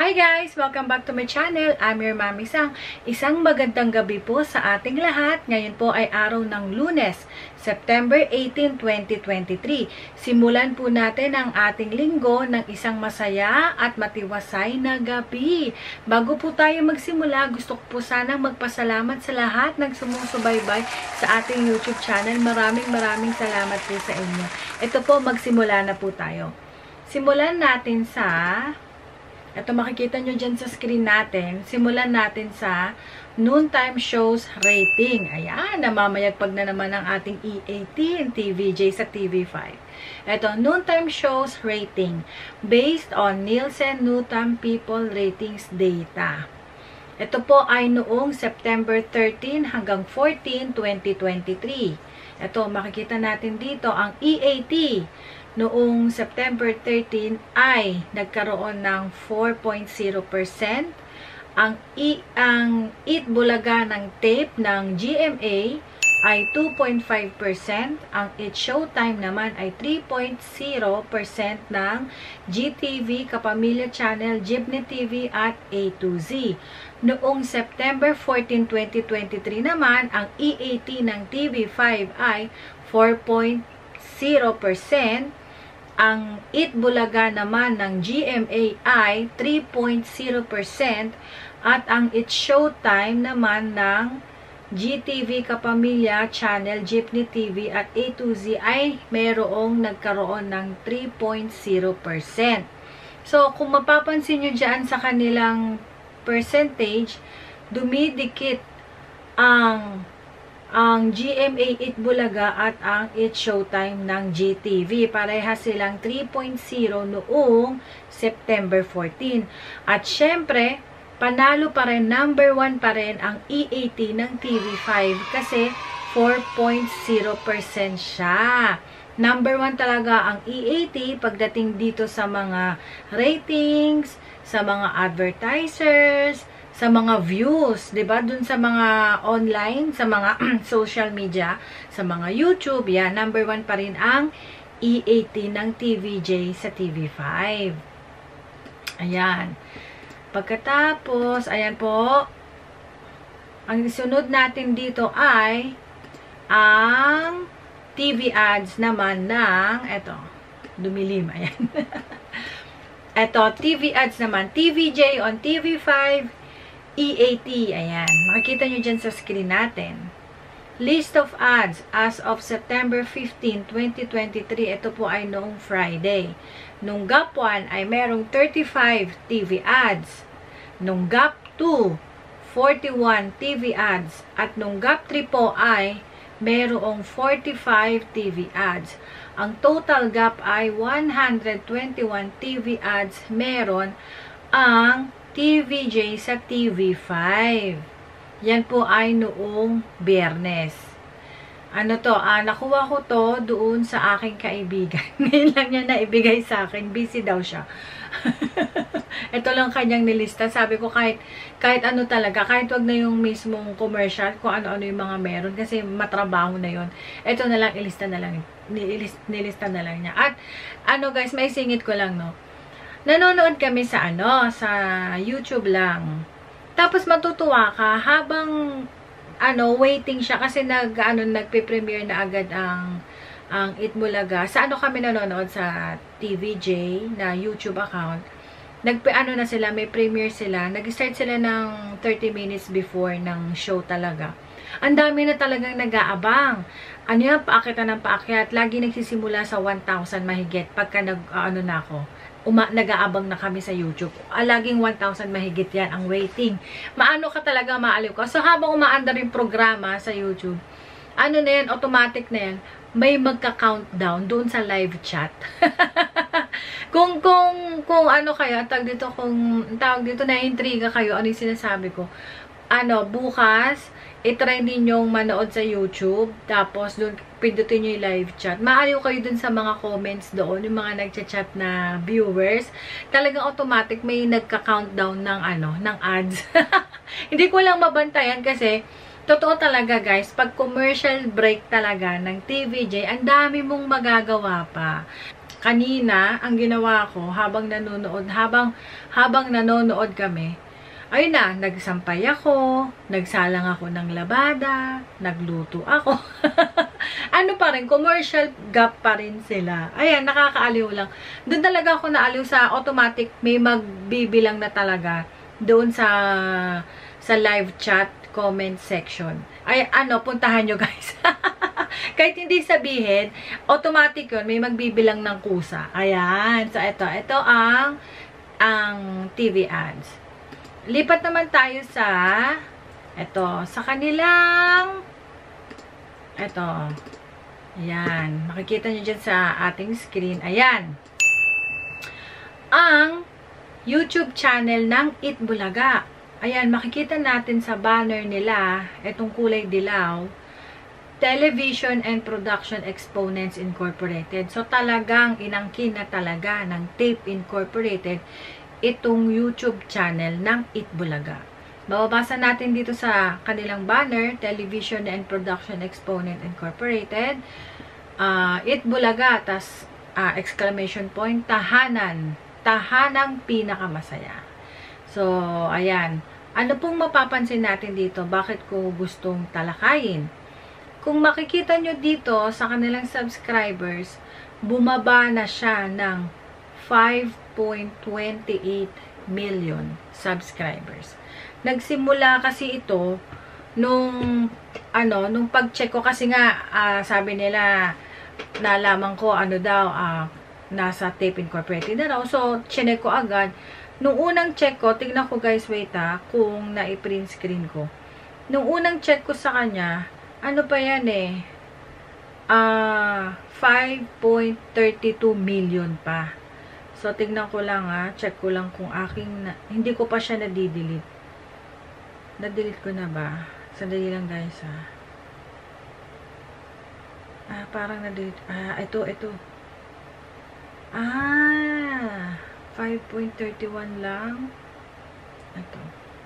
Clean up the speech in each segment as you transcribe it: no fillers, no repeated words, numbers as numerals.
Hi guys! Welcome back to my channel. I'm your Mami Sang. Isang magandang gabi po sa ating lahat. Ngayon po ay araw ng Lunes, September 18, 2023. Simulan po natin ang ating linggo ng isang masaya at matiwasay na gabi. Bago po tayo magsimula, gusto ko po sanang magpasalamat sa lahat ng sumusubaybay sa ating YouTube channel. Maraming salamat po sa inyo. Ito po, magsimula na po tayo. Simulan natin sa... Ito makikita nyo dyan sa screen natin. Simulan natin sa noontime shows rating. Ayan, namamayagpag na naman ang ating E18 TVJ sa TV5. Ito, noontime shows rating based on Nielsen Noontime People Ratings data. Ito po ay noong September 13 hanggang 14, 2023. Ito, makikita natin dito ang E18 noong September 13 ay nagkaroon ng 4.0%. Ang Eat Bulaga ng tape ng GMA ay 2.5%. Ang Eat Showtime naman ay 3.0% ng GTV, Kapamilya Channel, Jeepney TV at A2Z. Noong September 14, 2023 naman, ang E18 ng TV5 ay 4.0%. Ang Eat Bulaga naman ng GMA ay 3.0% at ang Eat Showtime naman ng GTV, Kapamilya Channel, Jeepney TV at A2Z ay nagkaroon ng 3.0%. So, kung mapapansin nyo dyan sa kanilang percentage, dumidikit ang GMA Eat Bulaga at ang Eat Showtime ng GTV. Parehas silang 3.0 noong September 14. At syempre, panalo pa rin, number 1 pa rin ang E18 ng TV5 kasi 4.0% siya. Number 1 talaga ang E18 pagdating dito sa mga ratings, sa mga advertisers, sa mga views, 'di ba? Dun sa mga online, sa mga social media, sa mga YouTube, yan, number 1 pa rin ang E18 ng TVJ sa TV5. Ayan. Pagkatapos, ayan po, ang sunod natin dito ay ang TV ads naman ng, eto, dumilim, ayan. Eto, TV ads naman, TVJ on TV5, E18, ayan. Makikita nyo dyan sa screen natin. List of ads as of September 15, 2023. Ito po ay noong Friday. Nung GAP 1 ay merong 35 TV ads. Nung GAP 2, 41 TV ads. At nung GAP 3 po ay merong 45 TV ads. Ang total GAP ay 121 TV ads. Meron ang TVJ sa TV5. Yan po ay noong Biyernes. Ano to? Nakuha ko to doon sa aking kaibigan. Ngayon lang niya naibigay sa akin. Busy daw siya. Ito lang kanyang nilista. Sabi ko kahit ano talaga, kahit wag na yung mismong commercial, kung ano-ano yung mga meron. Kasi matrabaho na yon. Ito na lang, nilista na lang niya. At ano guys, may singit ko lang, no? Nanonood kami sa sa YouTube lang. Tapos matutuwa ka habang waiting siya kasi nagpe-premiere na agad ang Eat Bulaga. Sa kami nanonood sa TVJ na YouTube account. Na sila, may premiere sila. Nag-start sila ng 30 minutes before ng show talaga. Ang dami na talagang nag-aabang. Paakyat ng paakyat. Lagi nagsisimula sa 1,000 mahigit pagka na ako. Nag-aabang na kami sa YouTube. Laging 1,000 mahigit yan ang waiting. Maano ka talaga, maaliw ka. So, habang umaandar yung programa sa YouTube, na yan, automatic na yan, may magka-countdown doon sa live chat. kung kayo, tawag dito, na-intriga kayo, ano yung sinasabi ko, bukas, itry ninyong manood sa YouTube, tapos doon, pindutin nyo yung live chat. Maaliw kayo dun sa mga comments doon, yung mga nagchat-chat na viewers. Talagang automatic may nagka-countdown ng ads. Hindi ko lang mabantayan kasi, totoo talaga guys, pag commercial break talaga ng TVJ, ang dami mong magagawa pa. kanina, ang ginawa ko habang nanonood, habang nanonood kami, ayun na, nagsampay ako, nagsalang ako ng labada, nagluto ako. Ano pa rin, commercial gap pa rin sila. Ayan, nakakaaliw lang. Doon talaga ako naaliw sa automatic, may magbibilang na talaga doon sa live chat comment section. Ay, ano, puntahan nyo guys. Kahit hindi sabihin, automatic yun, may magbibilang ng kusa. Ayan, so ito ang TV ads. Lipat naman tayo sa sa kanilang ayan, makikita nyo dyan sa ating screen. Ayan, ang YouTube channel ng Itbulaga. Ayan, makikita natin sa banner nila, itong kulay dilaw, Television and Production Exponents Incorporated. So, talagang inangkin na talaga ng Tape Incorporated itong YouTube channel ng Itbulaga. Mababasa natin dito sa kanilang banner, Television and Production Exponent Incorporated, Itbulaga, tas exclamation point, tahanang pinakamasaya. So, ayan. Ano pong mapapansin natin dito? Bakit ko gustong talakayin? Kung makikita nyo dito sa kanilang subscribers, bumaba na siya ng 5.28 million subscribers. Nagsimula kasi ito nung pag-check ko kasi nga sabi nila nalaman ko nasa Tape Incorporated na raw. So, chinek ko agad. Nung unang check ko, tignan ko guys, wait kung na-print screen ko. Nung unang check ko sa kanya, ano pa yan 5.32 million pa. So, tignan ko lang check ko lang kung hindi ko pa siya na-delete. Na-delete ko na ba? Sandali lang guys parang na-delete. Ito. 5.31 lang. Ito.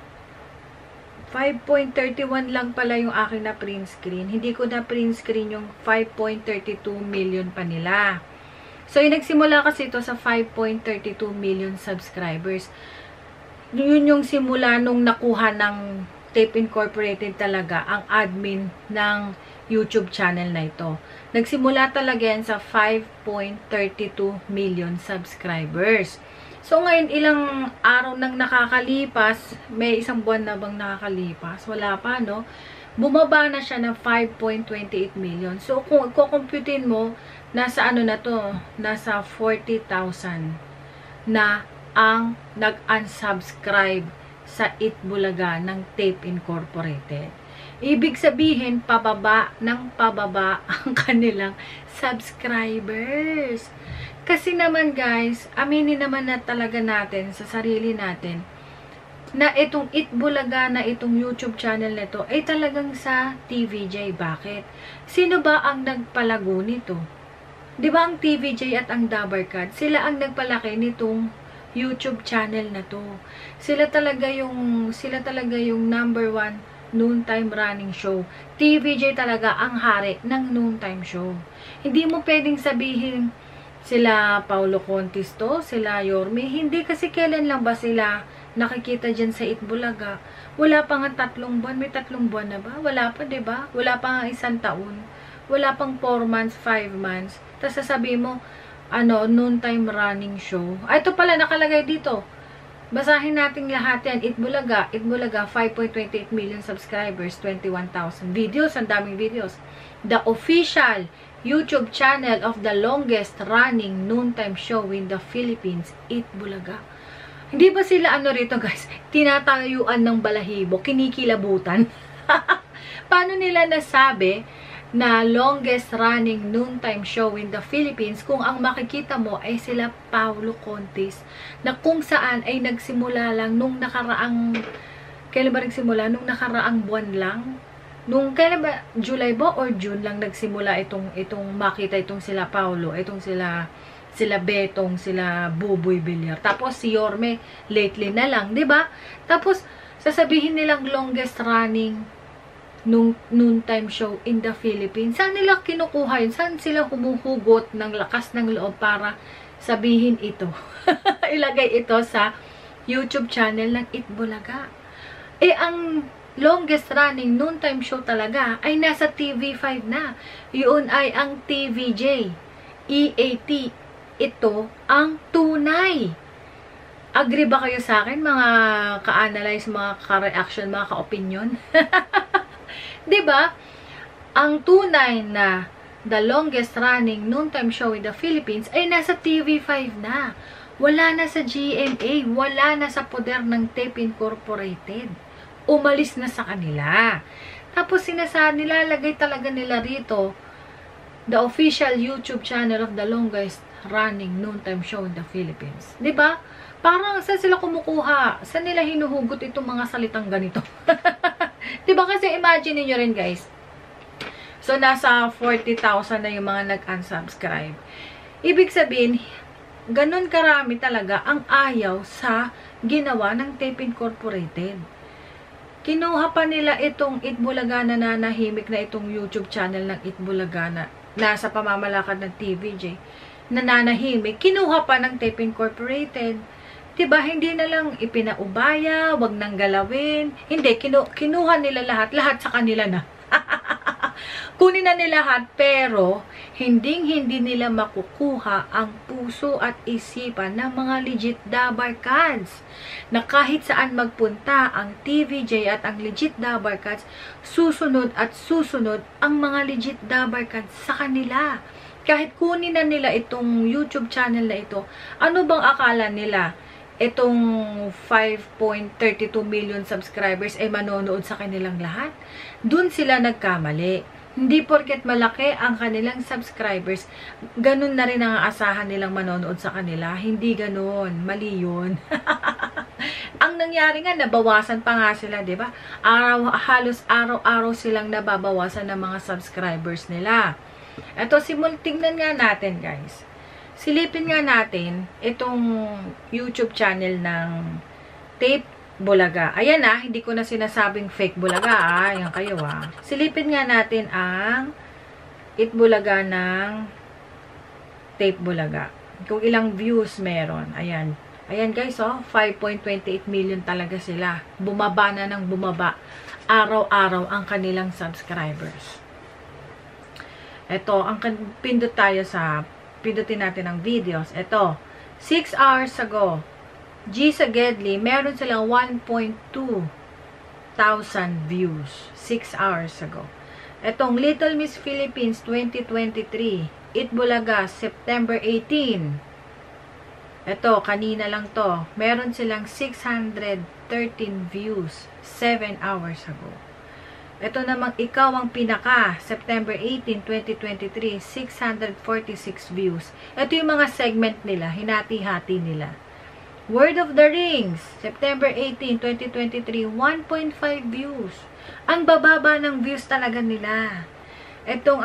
5.31 lang pala yung akin na print screen. Hindi ko na print screen yung 5.32 million pa nila. So, yung nagsimula kasi ito sa 5.32 million subscribers. Yun yung simula nung nakuha ng Tape Incorporated talaga ang admin ng YouTube channel na ito. Nagsimula talaga yan sa 5.32 million subscribers. So, ngayon, ilang araw nang nakakalipas, may isang buwan na bang nakakalipas? Wala pa, no? Bumaba na siya ng 5.28 million. So, kung kukumputin mo, nasa nasa 40,000 na ang nag-unsubscribe sa Itbulaga ng Tape Incorporated. Ibig sabihin, pababa ang kanilang subscribers. Kasi naman guys, aminin naman na talaga natin sa sarili natin na itong Itbulaga na itong YouTube channel nito ay talagang sa TVJ. Bakit? Sino ba ang nagpalago nito? Di ba ang TVJ at ang Dabarcad, sila ang nagpalaki nitong YouTube channel na to. Sila talaga yung number 1 noontime running show. TVJ talaga ang hari ng noontime show. Hindi mo pwedeng sabihin sila Paulo Contisto, sila Yorme. Hindi, kasi kailan lang ba sila nakikita dyan sa Itbulaga? Wala pa nga 3 buwan. May 3 buwan na ba? Wala pa, diba? Wala pa nga 1 taon. Wala pang 4 months, 5 months. Tapos sasabihin mo, noontime running show. Ito pala nakalagay dito. Basahin natin lahat yan. Itbulaga, 5.28 million subscribers, 21,000 videos, ang daming videos. The official YouTube channel of the longest running noontime show in the Philippines, Itbulaga. Hindi ba sila rito guys? Tinatayuan ng balahibo, kinikilabutan. Paano nila nasabi na longest running noontime show in the Philippines kung ang makikita mo ay sila Paulo Contis, na kung saan ay nagsimula lang nung nakaraang, kailan ba nagsimula? Nung nakaraang buwan lang? Nung kailan ba? July ba or June lang nagsimula itong makita itong sila Paulo, itong sila Betong, sila Buboy Villar. Tapos si Yorme lately na lang, 'di ba? Tapos sasabihin nilang longest running nung noontime show in the Philippines. Saan nila kinukuha yun? Saan sila humuhugot ng lakas ng loob para sabihin ito? Ilagay ito sa YouTube channel ng Itbulaga. Ang longest running noontime show talaga ay nasa TV5 na. Yun ay ang TVJ. EAT. Ito ang tunay. Agree ba kayo sa akin, mga ka-analyze, mga ka-reaction, mga ka-opinion? Diba? Ang tunay na the longest running noontime show in the Philippines ay nasa TV5 na. Wala na sa GMA. Wala na sa poder ng Tape Incorporated. Umalis na sa kanila. Tapos nilalagay talaga nila rito the official YouTube channel of the longest running noontime show in the Philippines. Diba? Parang saan sila kumukuha? Saan nila hinuhugot itong mga salitang ganito? Diba kasi imagine niyo rin guys. So nasa 40,000 na yung mga nag-unsubscribe. Ibig sabihin, ganun karami talaga ang ayaw sa ginawa ng Tape Incorporated. Kinuha pa nila itong Itbulaga na nanahimik na itong YouTube channel ng Itbulaga na nasa pamamalakad ng TVJ. Nananahimik. Kinuha pa ng Tape Incorporated. Diba, hindi na lang ipinaubaya, wag nang galawin. Hindi, kinuha nila lahat sa kanila na. Kunin na nila lahat, pero hindi nila makukuha ang puso at isipan ng mga legit Dabarkads. Na kahit saan magpunta ang TVJ at ang legit Dabarkads, susunod at susunod ang mga legit Dabarkads sa kanila. Kahit kunin na nila itong YouTube channel na ito, ano bang akala nila? Itong 5.32 million subscribers ay manonood sa kanilang lahat? Doon sila nagkamali. Hindi porket malaki ang kanilang subscribers, ganun na rin ang aasahan nilang manonood sa kanila. Hindi ganun. Mali yun. Ang nangyari nga, nabawasan pa nga sila, di ba? Halos araw-araw silang nababawasan ng mga subscribers nila. Ito, tingnan nga natin, guys. Silipin nga natin itong YouTube channel ng Tape Bulaga. Ayan hindi ko na sinasabing fake Bulaga Ayan kayo Silipin nga natin ang Itbulaga ng Tape Bulaga. Kung ilang views meron. Ayan. Ayan guys 5.28 million talaga sila. Bumaba na ng bumaba. Araw-araw ang kanilang subscribers. Ito, pindutin natin ang videos. Ito, 6 hours ago, G sa Gedli, meron silang 1.2 thousand views. 6 hours ago. Itong Little Miss Philippines 2023, Itbulaga, September 18. Ito, kanina lang to. Meron silang 613 views, 7 hours ago. Ito namang Ikaw ang Pinaka, September 18, 2023, 646 views. Ito yung mga segment nila, hinati-hati nila. Word of the Rings, September 18, 2023, 1.5 views. Ang bababa ng views talaga nila. Itong,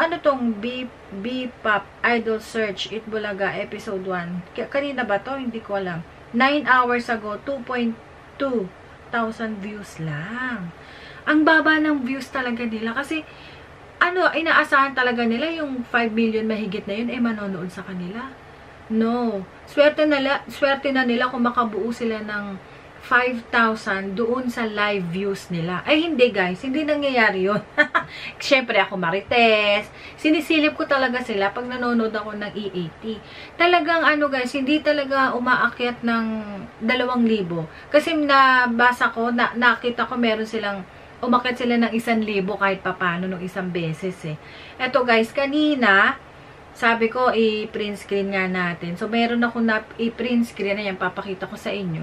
B-Pop Idol Search, Itbulaga, Episode 1. Kanina ba to? Hindi ko alam. 9 hours ago, 2.2 thousand views lang. Ang baba ng views talaga nila. Kasi, inaasahan talaga nila yung 5 million mahigit na yun, manonood sa kanila. No. Swerte na nila kung makabuo sila ng 5,000 doon sa live views nila. Ay, hindi guys. Hindi nangyayari yun. Siyempre, ako marites. Sinisilip ko talaga sila pag nanonood ako ng EAT. Talagang, guys, hindi talaga umaakyat ng 2,000. Kasi nabasa ko, nakita ko meron silang umakyat sila ng 1,000 kahit papano nung isang beses Eto guys, kanina, sabi ko, i-print screen nga natin. So, meron ako na i-print screen. Ayan, papakita ko sa inyo.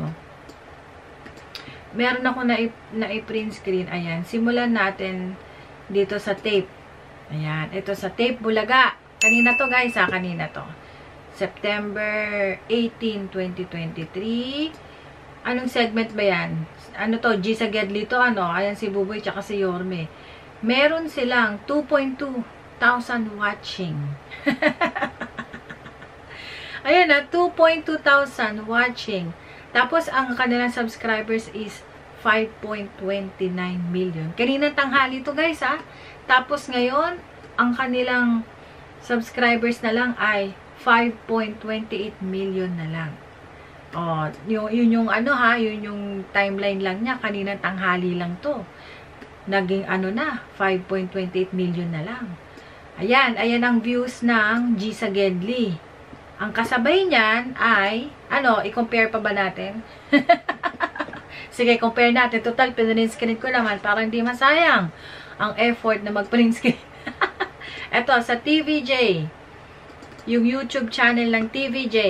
Meron ako na i-print screen. Ayan, simulan natin dito sa tape. Ayan, ito sa Tape Bulaga. Kanina to guys, kanina to. September 18, 2023. Anong segment ba yan? Ano to? G sa Gedli to, Ayan si Buboy tsaka si Yorme. Meron silang 2.2 thousand watching. Ayan 2.2 thousand watching. Tapos, ang kanilang subscribers is 5.29 million. Kaninang tanghali to guys ha. Tapos ngayon, ang kanilang subscribers na lang ay 5.28 million na lang. Oh, yun yung ano ha, yun yung timeline lang niya. Kaninang tanghali lang to. Naging ano na, 5.28 million na lang. Ayan, ayan ang views ng Gisa Gedli. Ang kasabay niyan ay, ano, i-compare pa ba natin? Sige, compare natin. Total, pinrint screen ko naman. Parang hindi masayang ang effort na mag-print screen. Ito, sa TVJ, yung YouTube channel ng TVJ,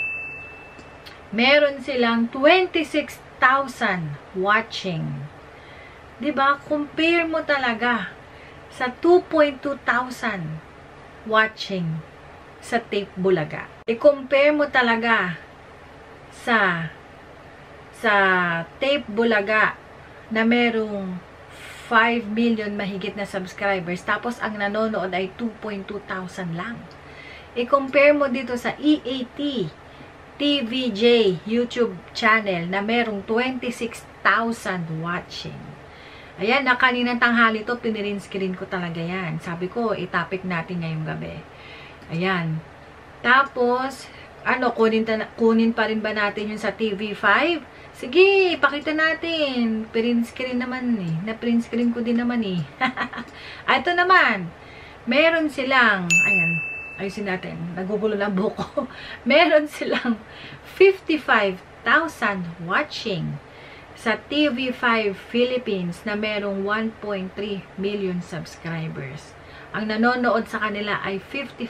meron silang 26,000 watching. Diba? Compare mo talaga sa 2,200 watching sa Tape Bulaga. I-compare mo talaga sa Tape Bulaga na merong 5 million mahigit na subscribers, tapos ang nanonood ay 2,200 lang. I-compare mo dito sa EAT TVJ YouTube channel na merong 26,000 watching. Ayan, na kaninang tanghali to, pinirint screen ko talaga yan. Sabi ko, itapik natin ngayong gabi. Ayan. Tapos, ano, kunin pa rin ba natin yun sa TV5? Sige, pakita natin. Print screen naman eh. Na-print screen ko din naman eh. Ito naman. Meron silang, ayan, ayusin natin. Nagugulo lang buko. Meron silang 55,000 watching sa TV5 Philippines na merong 1.3 million subscribers. Ang nanonood sa kanila ay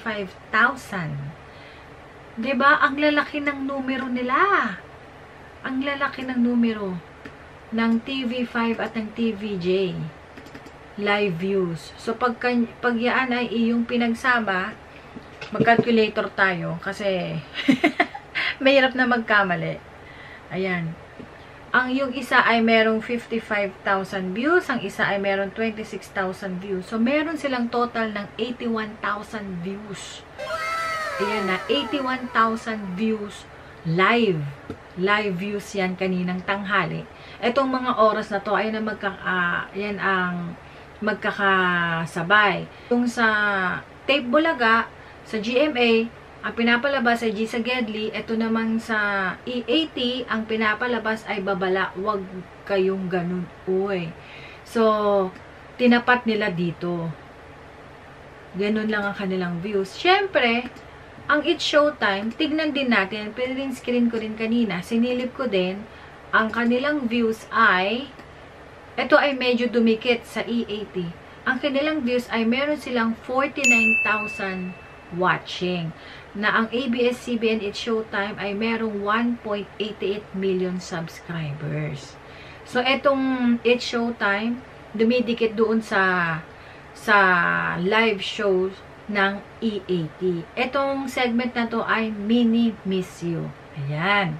55,000. Diba? Ang lalaki ng numero nila. Ang lalaki ng numero ng TV5 at ng TVJ live views. So, pag yan ay iyong pinagsama, mag-calculator tayo kasi mahirap na magkamali. Ayan. Ang yung isa ay merong 55,000 views, ang isa ay merong 26,000 views. So, meron silang total ng 81,000 views. Ayan na, 81,000 views live. Live views yan kaninang tanghali. Etong mga oras na to ay na yan ang magkakasabay. Yung sa Tape Bulaga, sa GMA, ang pinapalabas ay Gisa Gedli. Ito naman sa EAT, ang pinapalabas ay babala. Huwag kayong ganun. Uy. So, tinapat nila dito. Ganun lang ang kanilang views. Siyempre, ang It's Showtime, tignan din natin. Pinrint screen ko rin kanina. Sinilip ko din. Ang kanilang views ay, ito ay medyo dumikit sa EAT. Ang kanilang views ay meron silang 49,000 watching. Na ang ABS-CBN It's Showtime ay merong 1.88 million subscribers. So, etong It's Showtime, dumidikit doon sa live shows ng EAT. Etong segment na to ay Mini Miss You. Ayan.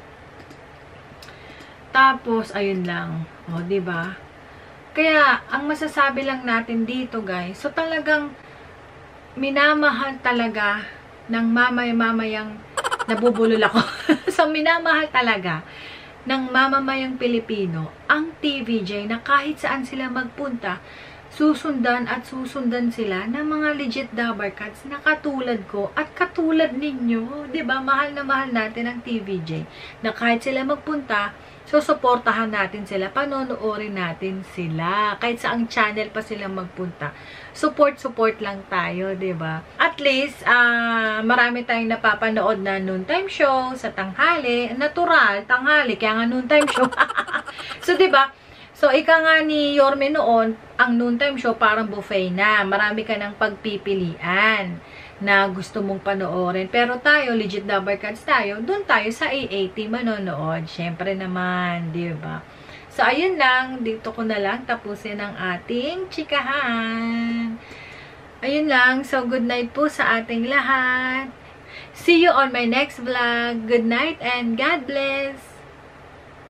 Tapos, ayun lang. O, diba? Kaya, ang masasabi lang natin dito, guys, so talagang minamahal talaga ng mamayang nabubulol ako. So, minamahal talaga ng mamamayang Pilipino ang TVJ na kahit saan sila magpunta, susundan at susundan sila ng mga legit dabarkads na katulad ko at katulad ninyo. 'Di ba? Mahal na mahal natin ang TVJ na kahit sila magpunta, susuportahan natin sila, panonoorin natin sila. Kahit saang channel pa sila magpunta. Support lang tayo, 'di ba? At least, marami tayong napapanood na noontime show sa tanghali. Natural, tanghali. Kaya nga noontime show. So, 'di ba? So, ika nga ni Yorme noon, ang noontime show parang buffet na. Marami ka ng pagpipilian na gusto mong panoorin. Pero tayo, legit dabarkads tayo, dun tayo sa AAT manonood. Siyempre naman, di ba? So, ayun lang. Dito ko na lang tapusin ang ating chikahan. Ayun lang. So, good night po sa ating lahat. See you on my next vlog. Good night and God bless!